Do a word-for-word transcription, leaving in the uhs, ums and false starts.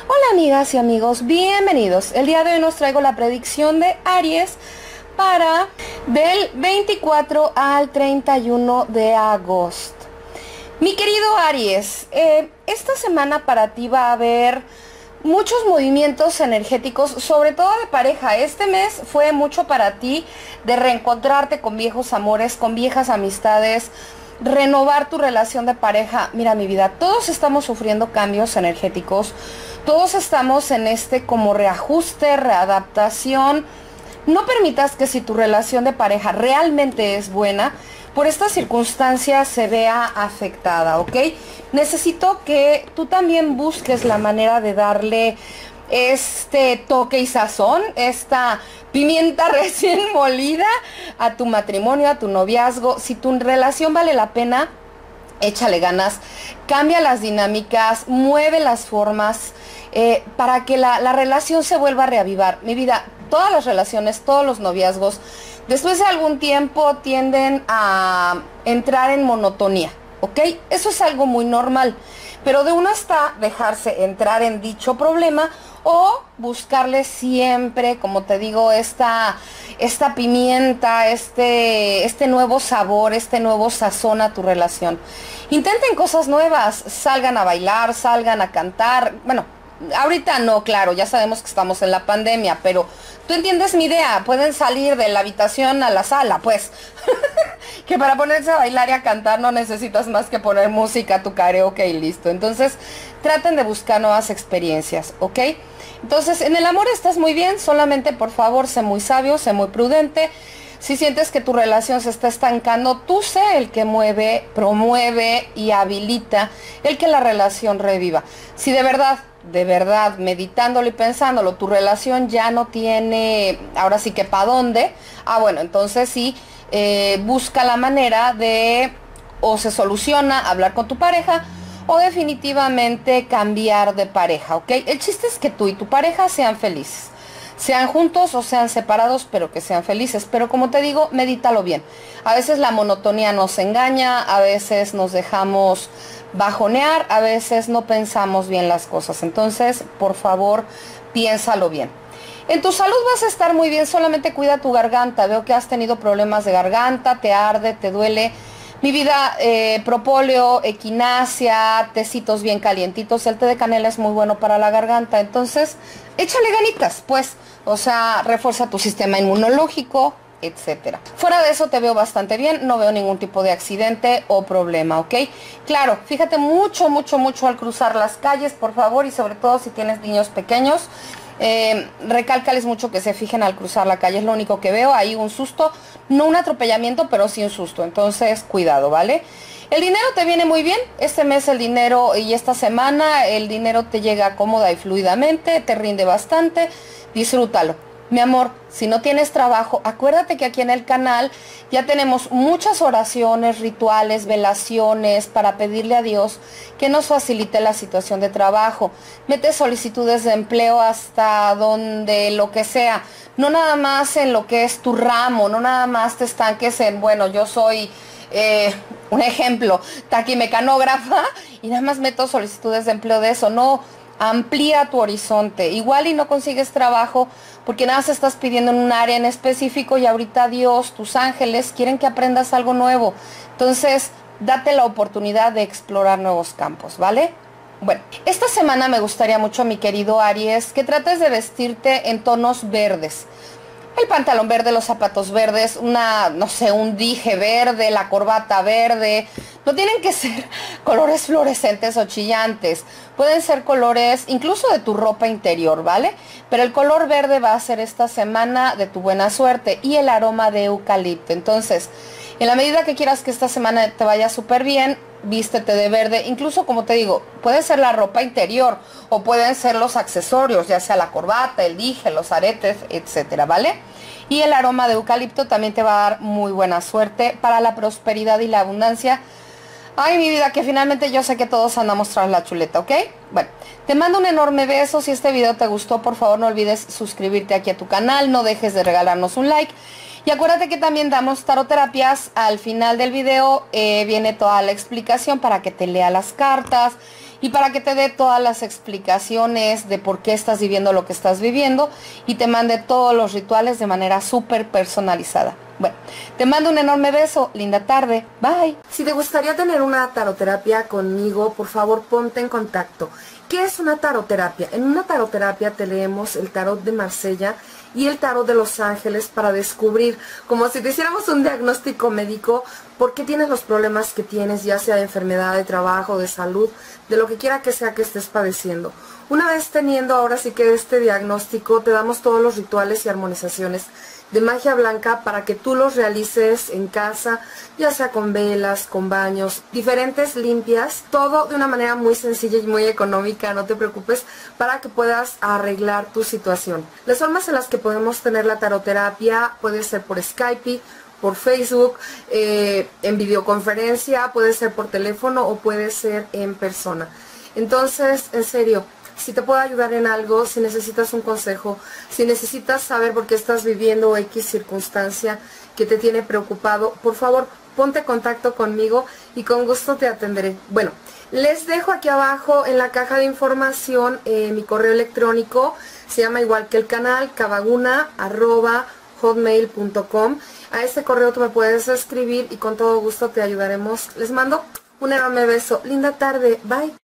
Hola amigas y amigos, bienvenidos. El día de hoy nos traigo la predicción de Aries para del veinticuatro al treinta y uno de agosto. Mi querido Aries, eh, esta semana para ti va a haber muchos movimientos energéticos, sobre todo de pareja. Este mes fue mucho para ti de reencontrarte con viejos amores, con viejas amistades, renovar tu relación de pareja. Mira mi vida, todos estamos sufriendo cambios energéticos, todos estamos en este como reajuste, readaptación. No permitas que si tu relación de pareja realmente es buena, por estas circunstancias se vea afectada, ¿ok? Necesito que tú también busques la manera de darle este toque y sazón, esta pimienta recién molida a tu matrimonio, a tu noviazgo. Si tu relación vale la pena, échale ganas, cambia las dinámicas, mueve las formas eh, para que la, la relación se vuelva a reavivar. Mi vida, todas las relaciones, todos los noviazgos, después de algún tiempo tienden a entrar en monotonía, ¿ok? Eso es algo muy normal, pero de uno está dejarse entrar en dicho problema o buscarle siempre, como te digo, esta, esta pimienta, este, este nuevo sabor, este nuevo sazón a tu relación. Intenten cosas nuevas, salgan a bailar, salgan a cantar. Bueno, ahorita no, claro, ya sabemos que estamos en la pandemia, pero tú entiendes mi idea. Pueden salir de la habitación a la sala, pues. Que para ponerse a bailar y a cantar no necesitas más que poner música, tu karaoke y listo. Entonces, traten de buscar nuevas experiencias, ¿ok? Entonces, en el amor estás muy bien, solamente por favor, sé muy sabio, sé muy prudente. Si sientes que tu relación se está estancando, tú sé el que mueve, promueve y habilita el que la relación reviva. Si de verdad, de verdad, meditándolo y pensándolo, tu relación ya no tiene, ahora sí que para dónde, ah bueno, entonces sí, eh, busca la manera de, o se soluciona hablar con tu pareja, o definitivamente cambiar de pareja, ¿ok? El chiste es que tú y tu pareja sean felices. Sean juntos o sean separados, pero que sean felices. Pero como te digo, medítalo bien. A veces la monotonía nos engaña, a veces nos dejamos bajonear, a veces no pensamos bien las cosas. Entonces, por favor, piénsalo bien. En tu salud vas a estar muy bien, solamente cuida tu garganta. Veo que has tenido problemas de garganta, te arde, te duele. Mi vida, eh, propóleo, equinacia, tecitos bien calientitos. El té de canela es muy bueno para la garganta. Entonces, échale ganitas, pues. O sea, refuerza tu sistema inmunológico, etcétera. Fuera de eso te veo bastante bien. No veo ningún tipo de accidente o problema, ¿ok? Claro, fíjate mucho, mucho, mucho al cruzar las calles, por favor. Y sobre todo si tienes niños pequeños. Eh, recálcales mucho que se fijen al cruzar la calle, es lo único que veo, ahí un susto, no un atropellamiento, pero sí un susto, entonces cuidado, ¿vale? El dinero te viene muy bien, este mes el dinero y esta semana el dinero te llega cómoda y fluidamente, te rinde bastante, disfrútalo. Mi amor, si no tienes trabajo, acuérdate que aquí en el canal ya tenemos muchas oraciones, rituales, velaciones para pedirle a Dios que nos facilite la situación de trabajo. Mete solicitudes de empleo hasta donde lo que sea. No nada más en lo que es tu ramo, no nada más te estanques en, bueno, yo soy, eh, un ejemplo, taquimecanógrafa y nada más meto solicitudes de empleo de eso. No, amplía tu horizonte. Igual y no consigues trabajo porque nada más estás pidiendo en un área en específico y ahorita Dios, tus ángeles quieren que aprendas algo nuevo. Entonces, date la oportunidad de explorar nuevos campos, ¿vale? Bueno, esta semana me gustaría mucho, mi querido Aries, que trates de vestirte en tonos verdes. El pantalón verde, los zapatos verdes, una, no sé, un dije verde, la corbata verde. No tienen que ser colores fluorescentes o chillantes. Pueden ser colores incluso de tu ropa interior, ¿vale? Pero el color verde va a ser esta semana de tu buena suerte y el aroma de eucalipto. Entonces, en la medida que quieras que esta semana te vaya súper bien, vístete de verde. Incluso, como te digo, puede ser la ropa interior o pueden ser los accesorios, ya sea la corbata, el dije, los aretes, etcétera, ¿vale? Y el aroma de eucalipto también te va a dar muy buena suerte para la prosperidad y la abundancia. Ay, mi vida, que finalmente yo sé que todos andamos tras la chuleta, ¿ok? Bueno, te mando un enorme beso. Si este video te gustó, por favor no olvides suscribirte aquí a tu canal, no dejes de regalarnos un like. Y acuérdate que también damos taroterapias. Al final del video eh, viene toda la explicación para que te lea las cartas y para que te dé todas las explicaciones de por qué estás viviendo lo que estás viviendo y te mande todos los rituales de manera súper personalizada. Bueno, te mando un enorme beso, linda tarde, bye. Si te gustaría tener una taroterapia conmigo, por favor ponte en contacto. ¿Qué es una taroterapia? En una taroterapia te leemos el tarot de Marsella y el tarot de Los Ángeles para descubrir, como si te hiciéramos un diagnóstico médico, por qué tienes los problemas que tienes, ya sea de enfermedad, de trabajo, de salud, de lo que quiera que sea que estés padeciendo. Una vez teniendo ahora sí que este diagnóstico, te damos todos los rituales y armonizaciones de magia blanca para que tú los realices en casa, ya sea con velas, con baños, diferentes limpias, todo de una manera muy sencilla y muy económica, no te preocupes, para que puedas arreglar tu situación. Las formas en las que podemos tener la taroterapia puede ser por Skype, por Facebook, eh, en videoconferencia, puede ser por teléfono o puede ser en persona. Entonces, en serio, si te puedo ayudar en algo, si necesitas un consejo, si necesitas saber por qué estás viviendo X circunstancia que te tiene preocupado, por favor, ponte en contacto conmigo y con gusto te atenderé. Bueno, les dejo aquí abajo en la caja de información eh, mi correo electrónico, se llama igual que el canal, cavaguna arroba hotmail punto com. A este correo tú me puedes escribir y con todo gusto te ayudaremos. Les mando un enorme beso. Linda tarde. Bye.